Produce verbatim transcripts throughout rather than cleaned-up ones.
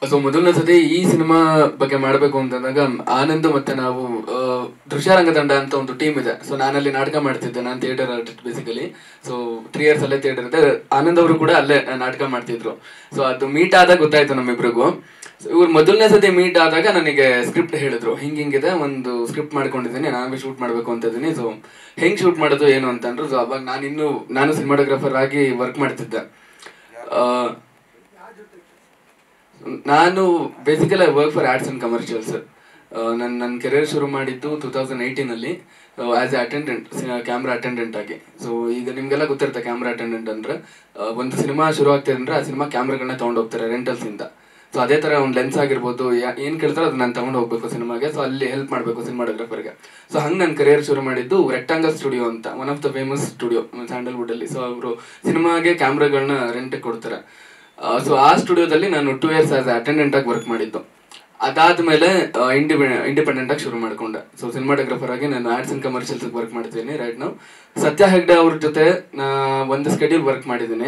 So ಮೊದಲನೇ ಸತಿ ಈ ಸಿನಿಮಾ ಬಗ್ಗೆ ಮಾಡಬೇಕು ಅಂತಂದಾಗ ಆನಂದ್ ಮತ್ತೆ ನಾವು ದೃಶ್ಯರಂಗ ತಂಡ ಅಂತ ಒಂದು ಟೀಮ್ ಇದೆ. ಸೊ ನಾನಲ್ಲಿ ನಾಟಕ ಮಾಡ್ತಿದ್ದೆ, ನಾನು theatre artist basically. So three years ಅಲ್ಲೇ ಥಿಯೇಟರ್ ಇದೆ. ಆನಂದ್ ಅವರು ಕೂಡ ಅಲ್ಲೇ ನಾಟಕ ಮಾಡ್ತಿದ್ರು. ಸೊ ಅದು ಮೀಟ್ ಆದಾಗ ಗೊತ್ತಾಯ್ತು ನಮ್ಮಿಬ್ರಿಗೂ. ಇವ್ರು ಮೊದಲನೇ ಸತಿ ಮೀಟ್ ಆದಾಗ ನನಗೆ ಸ್ಕ್ರಿಪ್ಟ್ ಹೇಳಿದ್ರು, ಹಿಂಗೆ ಹಿಂಗಿದೆ ಒಂದು ಸ್ಕ್ರಿಪ್ಟ್ ಮಾಡ್ಕೊಂಡಿದ್ದೀನಿ, ನಾವೇ ಶೂಟ್ ಮಾಡಬೇಕು ಅಂತ ಇದ್ದೀನಿ. ಸೊ ಹೆಂಗೆ ಶೂಟ್ ಮಾಡೋದು ಏನು ಅಂತಂದ್ರು. ಸೊ ಅವಾಗ ನಾನು ಇನ್ನೂ ನಾನು ಸಿನಿಮಾಟೋಗ್ರಾಫರ್ ಆಗಿ ವರ್ಕ್ ಮಾಡ್ತಿದ್ದೆ. ನಾನು basically I work for ads and commercials. ನನ್ನ ನನ್ನ ಕೆರಿಯರ್ ಶುರು ಮಾಡಿದ್ದು ಟೂ ತೌಸಂಡ್ ಏಯ್ಟೀನಲ್ಲಿ as a attendant, camera attendant ಆಗಿ. ಸೊ ಈಗ ನಿಮಗೆಲ್ಲ ಗೊತ್ತಿರುತ್ತೆ ಕ್ಯಾಮ್ರಾ ಅಟೆಂಡೆಂಟ್ ಅಂದರೆ ಒಂದು ಸಿನಿಮಾ ಶುರು ಆಗ್ತಿದೆ ಅಂದರೆ ಆ ಸಿನಿಮಾ ಕ್ಯಾಮ್ರಾಗಳನ್ನ ತೊಗೊಂಡೋಗ್ತಾರೆ ರೆಂಟಲ್ಸಿಂದ. ಸೊ ಅದೇ ಥರ ಒಂದು ಲೆನ್ಸ್ ಆಗಿರ್ಬೋದು, ಏನು ಕೇಳ್ತಾರೋ ಅದು ನಾನು ತೊಗೊಂಡು ಹೋಗ್ಬೇಕು ಸಿನಿಮಾಗೆ. ಸೊ ಅಲ್ಲಿ ಹೆಲ್ಪ್ ಮಾಡಬೇಕು ಸಿನಿಮಾಟೋಗ್ರಾಫರ್ಗೆ. ಸೊ ಹಂಗೆ ನನ್ನ ಕರಿಯರ್ ಶುರು ಮಾಡಿದ್ದು ರೆಕ್ಟಾಂಗಲ್ ಸ್ಟುಡಿಯೋ ಅಂತ, one of the famous studio ಸ್ಯಾಂಡಲ್ವುಡಲ್ಲಿ. ಸೊ ಅವರು ಸಿನಿಮಾಗೆ ಕ್ಯಾಮ್ರಾಗಳನ್ನ ರೆಂಟಿಗೆ ಕೊಡ್ತಾರೆ. ಸೊ ಆ ಸ್ಟುಡಿಯೋದಲ್ಲಿ ನಾನು ಟೂ ಇಯರ್ಸ್ ಆಸ್ ಅಟೆಂಡೆಂಟ್ ಆಗಿ ವರ್ಕ್ ಮಾಡಿದ್ದು. ಅದಾದಮೇಲೆ ಇಂಡಿಪೆ ಇಂಡಿಪೆಂಡೆಂಟ್ ಆಗಿ ಶುರು ಮಾಡಿಕೊಂಡೆ. ಸೊ ಸಿನಿಮಾಟೋಗ್ರಾಫರ್ ಆಗಿ ನಾನು ಆರ್ಟ್ಸ್ ಆ್ಯಂಡ್ ಕಮರ್ಷಿಯಲ್ಸ್ ವರ್ಕ್ ಮಾಡ್ತಿದ್ದೀನಿ ರೈಟ್ ನಾವು. ಸತ್ಯ ಹೆಗ್ಡೆ ಅವ್ರ ಜೊತೆ ನಾ ಒಂದು ಸ್ಕೆಡ್ಯೂಲ್ ವರ್ಕ್ ಮಾಡಿದ್ದೀನಿ.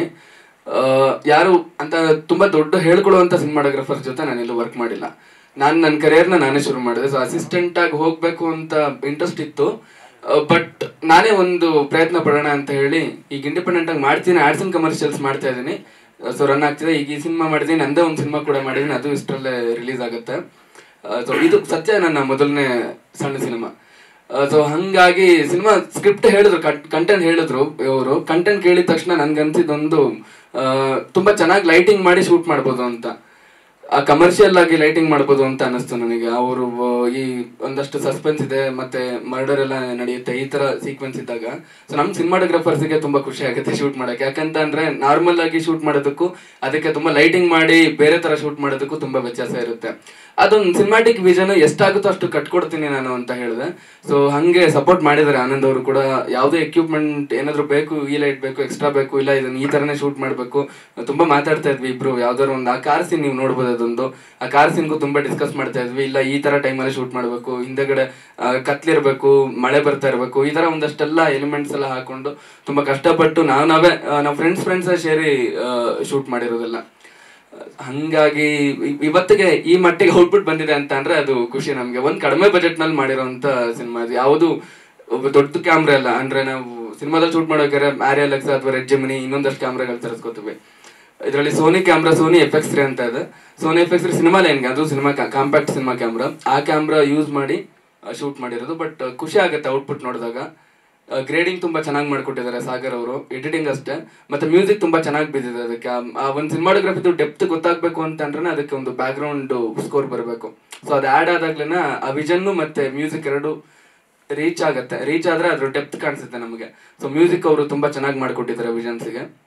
ಯಾರು ಅಂತ ತುಂಬ ದೊಡ್ಡ ಹೇಳ್ಕೊಳ್ಳುವಂಥ ಸಿನಿಮಾಟೋಗ್ರಾಫರ್ ಜೊತೆ ನಾನು ಎಲ್ಲೂ ವರ್ಕ್ ಮಾಡಿಲ್ಲ. ನಾನು ನನ್ನ ಕರಿಯರ್ನ ನಾನೇ ಶುರು ಮಾಡಿದೆ. ಸೊ ಅಸಿಸ್ಟೆಂಟ್ ಆಗಿ ಹೋಗಬೇಕು ಅಂತ ಇಂಟ್ರೆಸ್ಟ್ ಇತ್ತು. ಬಟ್ ನಾನೇ ಒಂದು ಪ್ರಯತ್ನ ಪಡೋಣ ಅಂತ ಹೇಳಿ ಈಗ ಇಂಡಿಪೆಂಡೆಂಟ್ ಆಗಿ ಮಾಡ್ತೀನಿ, ಆರ್ಟ್ಸ್ ಆ್ಯಂಡ್ ಕಮರ್ಷಿಯಲ್ಸ್ ಮಾಡ್ತಾ ಇದ್ದೀನಿ. ಸೊ ರನ್ ಆಗ್ತಿದೆ. ಈಗ ಈ ಸಿನಿಮಾ ಮಾಡಿದ್ದೀನಿ, ನಂದೇ ಒಂದು ಸಿನಿಮಾ ಕೂಡ ಮಾಡಿದ್ದೀನಿ, ಅದು ಇಷ್ಟರಲ್ಲೇ ರಿಲೀಸ್ ಆಗುತ್ತೆ. ಸೊ ಇದು ಸತ್ಯ ನನ್ನ ಮೊದಲನೇ ಸಣ್ಣ ಸಿನಿಮಾ. ಸೊ ಹಾಗಾಗಿ ಸಿನಿಮಾ ಸ್ಕ್ರಿಪ್ಟ್ ಹೇಳಿದ್ರು, ಕಂಟೆಂಟ್ ಹೇಳಿದ್ರು ಇವರು. ಕಂಟೆಂಟ್ ಕೇಳಿದ ತಕ್ಷಣ ನನ್ಗನ್ಸಿದ್ದೊಂದು ತುಂಬ ಚೆನ್ನಾಗಿ ಲೈಟಿಂಗ್ ಮಾಡಿ ಶೂಟ್ ಮಾಡ್ಬೋದು ಅಂತ, ಕಮರ್ಷಿಯಲ್ ಆಗಿ ಲೈಟಿಂಗ್ ಮಾಡ್ಬೋದು ಅಂತ ಅನ್ನಿಸ್ತು ನನಗೆ. ಅವರು ಈ ಒಂದಷ್ಟು ಸಸ್ಪೆನ್ಸ್ ಇದೆ ಮತ್ತೆ ಮರ್ಡರ್ ಎಲ್ಲ ನಡೆಯುತ್ತೆ, ಈ ತರ ಸೀಕ್ವೆನ್ಸ್ ಇದ್ದಾಗ ಸೊ ನಮ್ಮ ಸಿನಿಮಾಟೋಗ್ರಾಫರ್ಸ್ಗೆ ತುಂಬಾ ಖುಷಿ ಆಗುತ್ತೆ ಶೂಟ್ ಮಾಡಕ್ಕೆ. ಯಾಕಂತ ಅಂದ್ರೆ ನಾರ್ಮಲ್ ಆಗಿ ಶೂಟ್ ಮಾಡೋದಕ್ಕೂ ಅದಕ್ಕೆ ತುಂಬಾ ಲೈಟಿಂಗ್ ಮಾಡಿ ಬೇರೆ ತರ ಶೂಟ್ ಮಾಡೋದಕ್ಕೂ ತುಂಬಾ ವ್ಯತ್ಯಾಸ ಇರುತ್ತೆ. ಅದೊಂದು ಸಿನಿಮಾಟಿಕ್ ವಿಷನ್ ಎಷ್ಟಾಗುತ್ತೋ ಅಷ್ಟು ಕಟ್ಕೊಡ್ತೀನಿ ನಾನು ಅಂತ ಹೇಳಿದೆ. ಸೊ ಹಂಗೆ ಸಪೋರ್ಟ್ ಮಾಡಿದ್ದಾರೆ ಆನಂದ್ ಅವರು ಕೂಡ. ಯಾವುದೇ ಎಕ್ವಿಪ್ಮೆಂಟ್ ಏನಾದ್ರು ಬೇಕು, ಈ ಲೈಟ್ ಬೇಕು, ಎಕ್ಸ್ಟ್ರಾ ಬೇಕು, ಇಲ್ಲ ಇದನ್ನ ಈ ತರನೇ ಶೂಟ್ ಮಾಡಬೇಕು, ತುಂಬಾ ಮಾತಾಡ್ತಾ ಇದ್ವಿ ಇಬ್ರು. ಯಾವ್ದಾದ್ರು ಒಂದು ಆ ಕಾರ್ ಸೀನ್ ನೀವು ನೋಡ್ಬೋದು, ಅದೊಂದು ಆ ಕಾರ್ ಸೀನ್ಗೂ ತುಂಬಾ ಡಿಸ್ಕಸ್ ಮಾಡ್ತಾ ಇದ್ವಿ. ಇಲ್ಲ ಈ ತರ ಟೈಮಲ್ಲಿ ಶೂಟ್ ಮಾಡಬೇಕು, ಹಿಂದೆಗಡೆ ಕತ್ಲಿರ್ಬೇಕು, ಮಳೆ ಬರ್ತಾ ಇರಬೇಕು, ಈ ತರ ಒಂದಷ್ಟೆಲ್ಲ ಎಲಿಮೆಂಟ್ಸ್ ಎಲ್ಲ ಹಾಕೊಂಡು ತುಂಬಾ ಕಷ್ಟಪಟ್ಟು ನಾವು ನಾವೇ ನಾವು ಫ್ರೆಂಡ್ಸ್ ಫ್ರೆಂಡ್ಸ್ ಶೇರಿ ಶೂಟ್ ಮಾಡಿರೋದೆಲ್ಲ. ಹಂಗಾಗಿ ಇವತ್ತಿಗೆ ಈ ಮಟ್ಟಿಗೆ ಔಟ್ಪುಟ್ ಬಂದಿದೆ ಅಂತ ಅಂದ್ರೆ ಅದು ಖುಷಿ ನಮ್ಗೆ. ಒಂದ್ ಕಡಿಮೆ ಬಜೆಟ್ ನಲ್ಲಿ ಮಾಡಿರೋಂತ ಸಿನಿಮಾ ಇದು. ಯಾವುದು ದೊಡ್ಡ ಕ್ಯಾಮ್ರಾ ಇಲ್ಲ. ಅಂದ್ರೆ ನಾವು ಸಿನಿಮಾದಲ್ಲಿ ಶೂಟ್ ಮಾಡೋಕೆ ಆರಿಯಲ್ ಎಕ್ಸ್ ಅಥವಾ ರೆಡ್ ಜೆಮಿನಿ ಇನ್ನೊಂದಷ್ಟು ಕ್ಯಾಮ್ರಾಗಳು ತರಿಸ್ಕೋತೀವಿ. ಇದರಲ್ಲಿ Sony camera, Sony F X three ಅಂತ ಇದೆ. Sony F X three cinema ಲೈನ್ಗೆ, ಅದು ಸಿನಿಮಾ ಕಾಂಪ್ಯಾಕ್ಟ್ ಸಿನಿಮಾ ಕ್ಯಾಮ್ರಾ. ಆ ಕ್ಯಾಮ್ರಾ ಯೂಸ್ ಮಾಡಿ ಶೂಟ್ ಮಾಡಿರೋದು. ಬಟ್ ಖುಷಿ ಆಗುತ್ತೆ ಔಟ್ಪುಟ್ ನೋಡಿದಾಗ. ಗ್ರೇಡಿಂಗ್ ತುಂಬಾ ಚೆನ್ನಾಗಿ ಮಾಡ್ಕೊಟ್ಟಿದ್ದಾರೆ ಸಾಗರ್ ಅವರು, ಎಡಿಟಿಂಗ್ ಅಷ್ಟೇ. ಮತ್ತೆ ಮ್ಯೂಸಿಕ್ ತುಂಬಾ ಚೆನ್ನಾಗಿ ಬಿದ್ದಿದೆ ಅದಕ್ಕೆ. ಆ ಒಂದು ಸಿನಿಮಾಟೋಗ್ರಫಿದು ಡೆಪ್ತ್ ಗೊತ್ತಾಗಬೇಕು ಅಂತಂದ್ರೆ ಅದಕ್ಕೆ ಒಂದು ಬ್ಯಾಕ್ ಗ್ರೌಂಡ್ ಸ್ಕೋರ್ ಬರಬೇಕು. ಸೊ ಅದು ಆ್ಯಡ್ ಆದಾಗ್ಲೇನ ಆ ವಿಷನ್ನು ಮತ್ತೆ ಮ್ಯೂಸಿಕ್ ಎರಡು ರೀಚ್ ಆಗುತ್ತೆ. ರೀಚ್ ಆದ್ರೆ ಅದ್ರ ಡೆಪ್ತ್ ಕಾಣಿಸುತ್ತೆ ನಮಗೆ. ಸೊ ಮ್ಯೂಸಿಕ್ ಅವರು ತುಂಬಾ ಚೆನ್ನಾಗಿ ಮಾಡ್ಕೊಟ್ಟಿದ್ದಾರೆ ವಿಷನ್ಸ್ಗೆ.